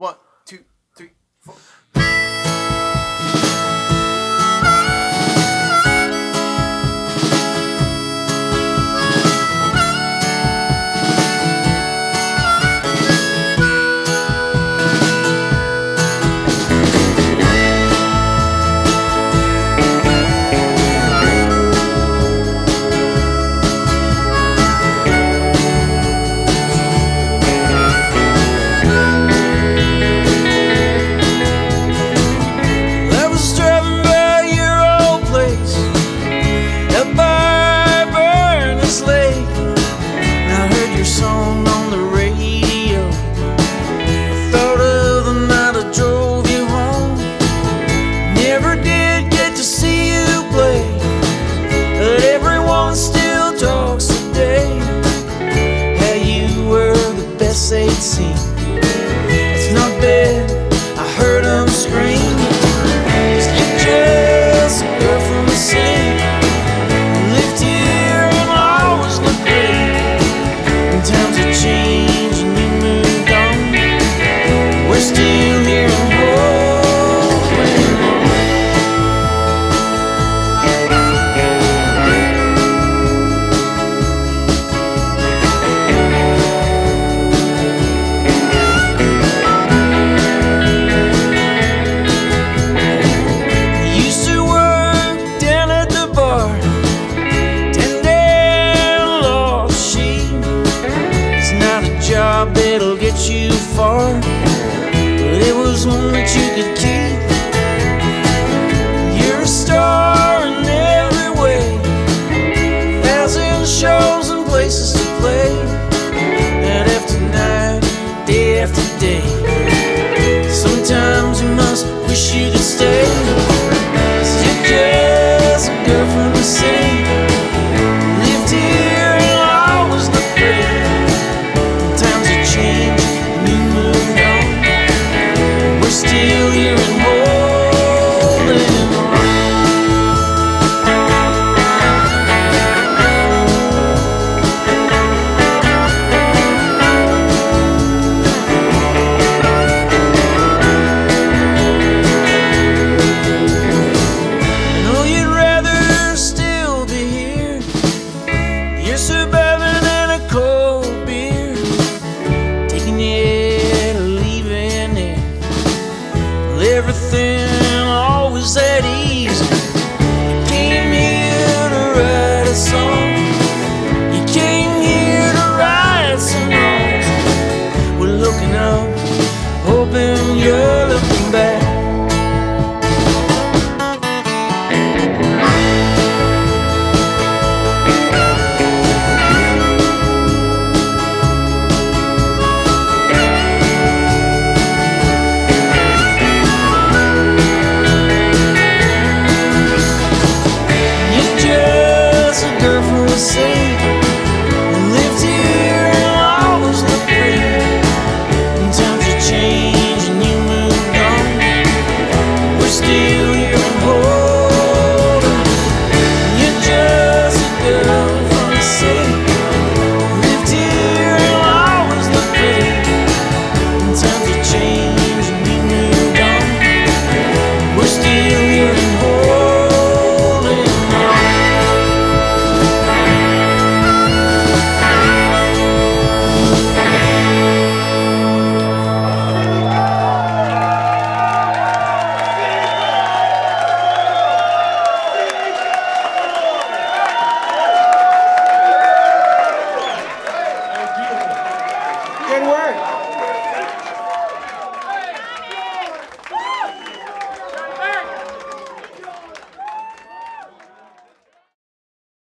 1, 2, 3, 4. It's not bad, I heard them scream. You're just a girl from the city, lived here and always looked great. When times have changed and you moved on, we're still here and that'll get you far, but it was one that you could keep. You're a star in every way, 1,000 shows and places to play, night after night, day after day. Sometimes you must wish you could stay, 'cause you're just a girl from the city, lived here and always looked great. Still here and holding on. I know you'd rather still be here. You're surviving in a cold beer, taking it or leaving it. Everything